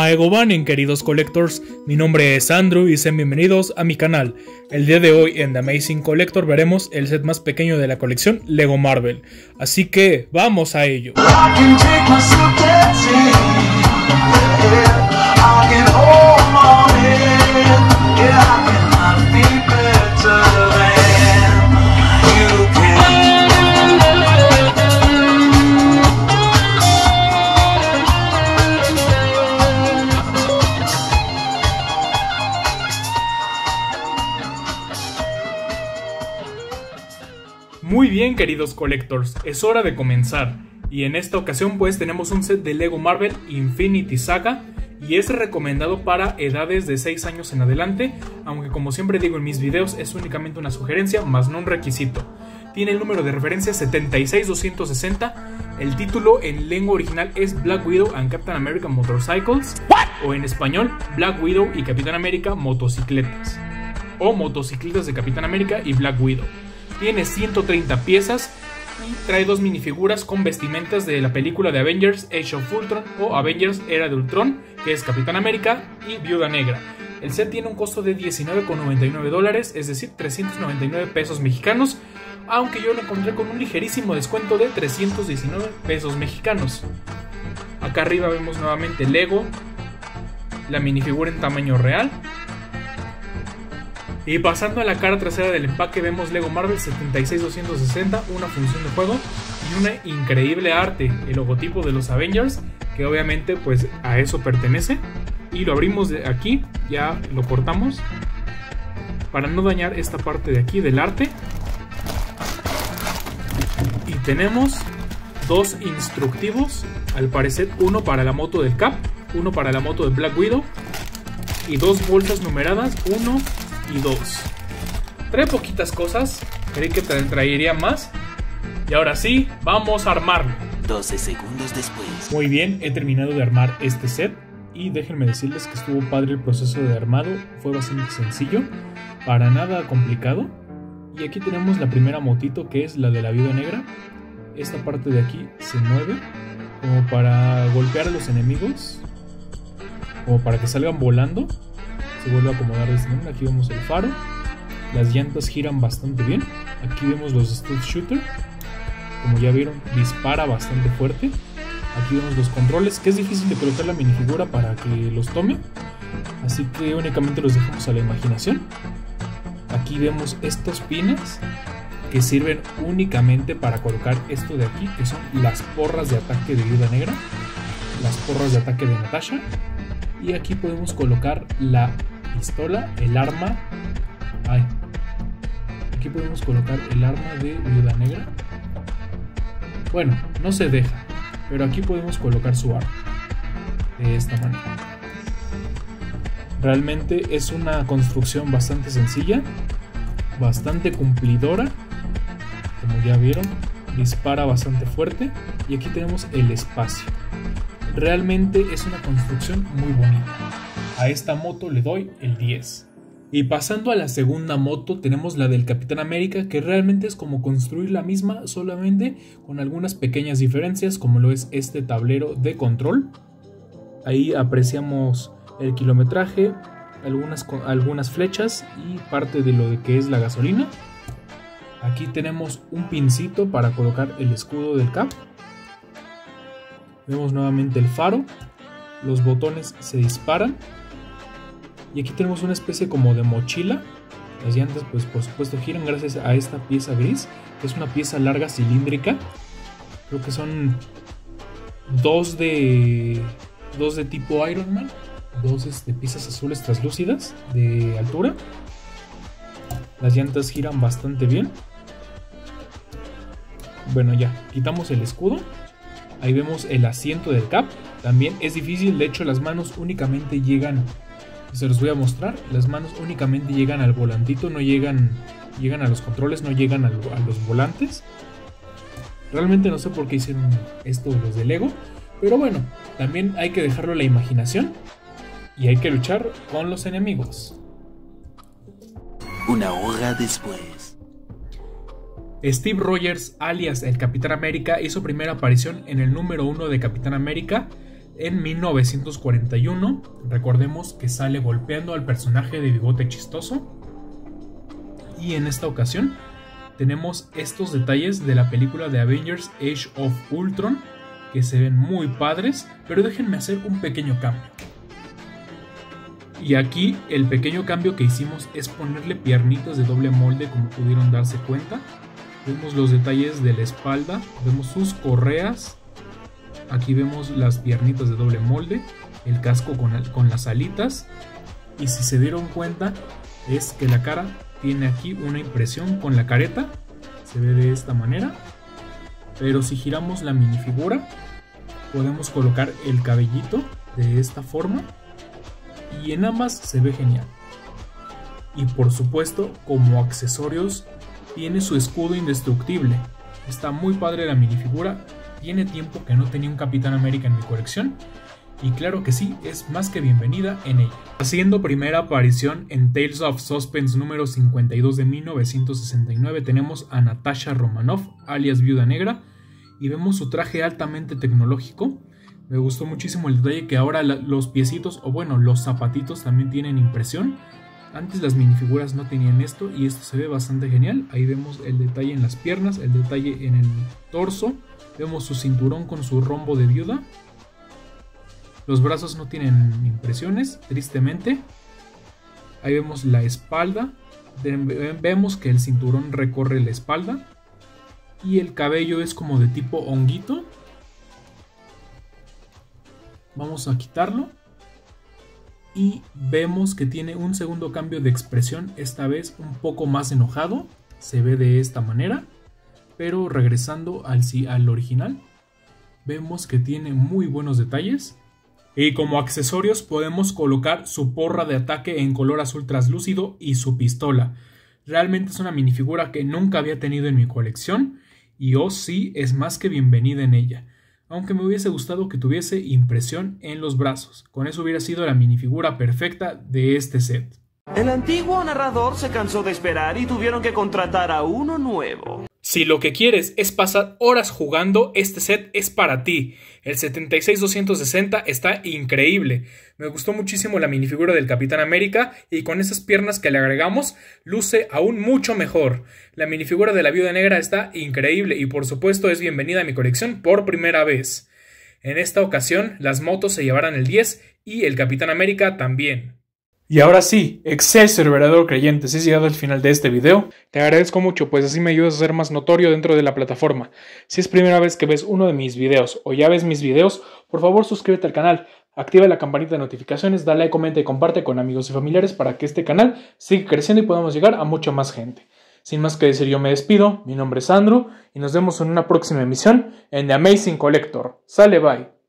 Maegobanin, queridos collectors, mi nombre es Andrew y sean bienvenidos a mi canal. El día de hoy en The Amazing Collector veremos el set más pequeño de la colección Lego Marvel, así que vamos a ello. Muy bien, queridos collectors, es hora de comenzar. Y en esta ocasión pues tenemos un set de Lego Marvel Infinity Saga y es recomendado para edades de 6 años en adelante, aunque como siempre digo en mis videos es únicamente una sugerencia más no un requisito. Tiene el número de referencia 76260, el título en lengua original es Black Widow and Captain America Motorcycles, o en español Black Widow y Capitán América Motocicletas, o Motocicletas de Capitán América y Black Widow. Tiene 130 piezas y trae dos minifiguras con vestimentas de la película de Avengers Age of Ultron o Avengers Era de Ultron, que es Capitán América y Viuda Negra. El set tiene un costo de $19.99, es decir, 399 pesos mexicanos, aunque yo lo encontré con un ligerísimo descuento de 319 pesos mexicanos. Acá arriba vemos nuevamente Lego, la minifigura en tamaño real. Y pasando a la cara trasera del empaque vemos Lego Marvel 76260, una función de juego y una increíble arte, el logotipo de los Avengers, que obviamente pues a eso pertenece. Y lo abrimos de aquí, ya lo cortamos para no dañar esta parte de aquí del arte. Y tenemos dos instructivos, al parecer uno para la moto del Cap, uno para la moto de Black Widow y dos bolsas numeradas, 1 y 2. Trae poquitas cosas, creí que traería más. Y ahora sí, vamos a armarlo. 12 segundos después. Muy bien, he terminado de armar este set y déjenme decirles que estuvo padre el proceso de armado. Fue bastante sencillo, para nada complicado. Y aquí tenemos la primera motito, que es la de la Viuda Negra. Esta parte de aquí se mueve como para golpear a los enemigos, como para que salgan volando. Se vuelve a acomodar de esta manera. Aquí vemos el faro, las llantas giran bastante bien. Aquí vemos los Stealth Shooter, como ya vieron dispara bastante fuerte. Aquí vemos los controles, que es difícil de colocar la minifigura para que los tome, así que únicamente los dejamos a la imaginación. Aquí vemos estos pines que sirven únicamente para colocar esto de aquí, que son las porras de ataque de Viuda Negra, las porras de ataque de Natasha. Y aquí podemos colocar la pistola, el arma. Aquí podemos colocar el arma de Viuda Negra. Bueno, no se deja, pero aquí podemos colocar su arma de esta manera. Realmente es una construcción bastante sencilla, bastante cumplidora. Como ya vieron, dispara bastante fuerte. Y aquí tenemos el espacio. Realmente es una construcción muy bonita. A esta moto le doy el 10. Y pasando a la segunda moto tenemos la del Capitán América, que realmente es como construir la misma, solamente con algunas pequeñas diferencias, como lo es este tablero de control. Ahí apreciamos el kilometraje, algunas flechas y parte de lo que es la gasolina. Aquí tenemos un pincito para colocar el escudo del Cap. Vemos nuevamente el faro, los botones se disparan y aquí tenemos una especie como de mochila. Las llantas pues por supuesto giran gracias a esta pieza gris, que es una pieza larga cilíndrica. Creo que son dos de tipo Iron Man, dos piezas azules translúcidas de altura. Las llantas giran bastante bien. Bueno, ya quitamos el escudo. Ahí vemos el asiento del Cap. También es difícil, de hecho las manos únicamente llegan, se los voy a mostrar, las manos únicamente llegan al volantito, no llegan a los controles, no llegan a los volantes. Realmente no sé por qué hicieron esto los de Lego, pero bueno, también hay que dejarlo a la imaginación y hay que luchar con los enemigos. Una hora después. Steve Rogers, alias el Capitán América, hizo primera aparición en el número 1 de Capitán América en 1941. Recordemos que sale golpeando al personaje de Bigote Chistoso. Y en esta ocasión tenemos estos detalles de la película de Avengers Age of Ultron, que se ven muy padres, pero déjenme hacer un pequeño cambio. Y aquí el pequeño cambio que hicimos es ponerle piernitas de doble molde, como pudieron darse cuenta. Vemos los detalles de la espalda, vemos sus correas, aquí vemos las piernitas de doble molde, el casco con las alitas, y si se dieron cuenta es que la cara tiene aquí una impresión con la careta, se ve de esta manera, pero si giramos la minifigura podemos colocar el cabellito de esta forma y en ambas se ve genial. Y por supuesto, como accesorios tiene su escudo indestructible. Está muy padre la minifigura, tiene tiempo que no tenía un Capitán América en mi colección. Y claro que sí, es más que bienvenida en ella. Haciendo primera aparición en Tales of Suspense número 52 de 1969 tenemos a Natasha Romanoff, alias Viuda Negra, y vemos su traje altamente tecnológico. Me gustó muchísimo el detalle que ahora los piecitos, o bueno, los zapatitos también tienen impresión. Antes las minifiguras no tenían esto y esto se ve bastante genial. Ahí vemos el detalle en las piernas, el detalle en el torso. Vemos su cinturón con su rombo de viuda. Los brazos no tienen impresiones, tristemente. Ahí vemos la espalda. Vemos que el cinturón recorre la espalda. Y el cabello es como de tipo honguito. Vamos a quitarlo. Y vemos que tiene un segundo cambio de expresión, esta vez un poco más enojado. Se ve de esta manera. Pero regresando al original, vemos que tiene muy buenos detalles. Y como accesorios podemos colocar su porra de ataque en color azul traslúcido y su pistola. Realmente es una minifigura que nunca había tenido en mi colección y oh sí, es más que bienvenida en ella. Aunque me hubiese gustado que tuviese impresión en los brazos. Con eso hubiera sido la minifigura perfecta de este set. El antiguo narrador se cansó de esperar y tuvieron que contratar a uno nuevo. Si lo que quieres es pasar horas jugando, este set es para ti. El 76260 está increíble. Me gustó muchísimo la minifigura del Capitán América y con esas piernas que le agregamos, luce aún mucho mejor. La minifigura de la Viuda Negra está increíble y por supuesto es bienvenida a mi colección por primera vez. En esta ocasión, las motos se llevarán el 10 y el Capitán América también. Y ahora sí, Excelsior verdadero creyente, si has llegado al final de este video, te agradezco mucho, pues así me ayudas a ser más notorio dentro de la plataforma. Si es primera vez que ves uno de mis videos o ya ves mis videos, por favor suscríbete al canal, activa la campanita de notificaciones, dale like, comenta y comparte con amigos y familiares para que este canal siga creciendo y podamos llegar a mucha más gente. Sin más que decir, yo me despido, mi nombre es Sandro y nos vemos en una próxima emisión en The Amazing Collector. Sale, bye.